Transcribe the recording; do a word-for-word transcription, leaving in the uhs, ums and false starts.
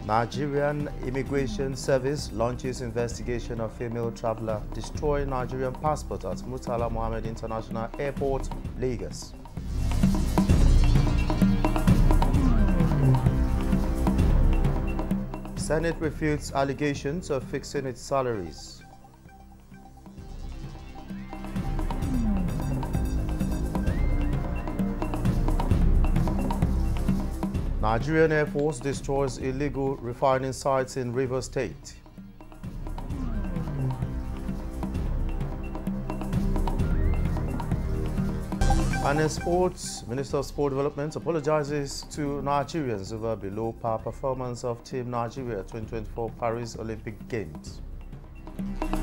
Nigerian Immigration Service launches investigation of female traveler destroying Nigerian passport at Murtala Mohammed International Airport, Lagos. Senate refutes allegations of fixing its salaries. Nigerian Air Force destroys illegal refining sites in Rivers State. And in sports, Minister of Sport Development apologizes to Nigerians over below par performance of Team Nigeria twenty twenty-four Paris Olympic Games.